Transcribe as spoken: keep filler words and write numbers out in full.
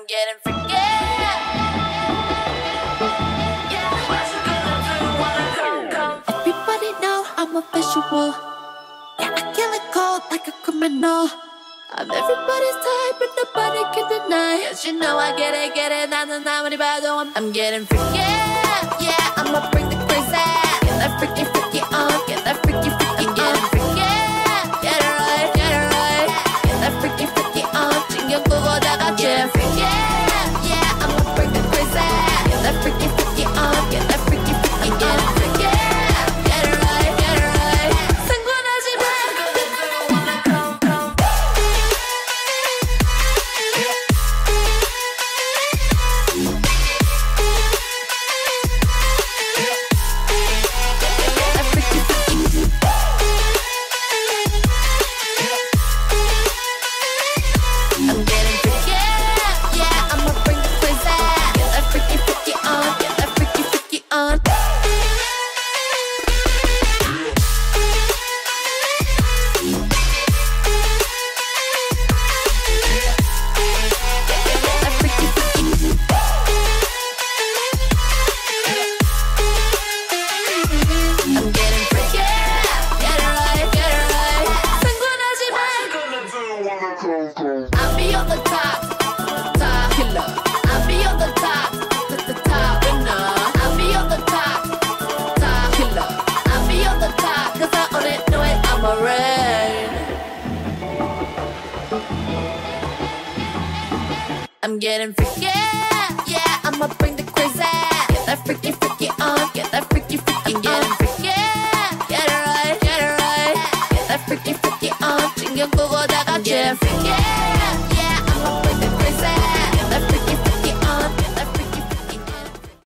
I'm getting freaky. Everybody know I'm a visual. Yeah, I kill it cold like a criminal. I'm everybody's type, but nobody can deny. Yes, you know I get it, get it. 나는 아무리 봐도 I'm, I'm getting freaky. Yeah, I'ma bring the crazy. Get that freaky, freaky on. Get that freaky, freaky on. Getting freaky. Get it right, get it right. Get that freaky, freaky on. 신경 끄고 다 같이 freaky. Yeah, I'ma bring the crazy. Get that freaky, freaky on. Get that freaky, freaky on. Getting freaky. Get it right, get it right. 상관하지 마. I'm getting freaky, yeah, I'ma bring the crazy. Get that freaky, freaky on, get that freaky, freaky. I'm getting freaky, get it right, get it right. Get that freaky, freaky on, 신경 끄고 다 같이 freaky.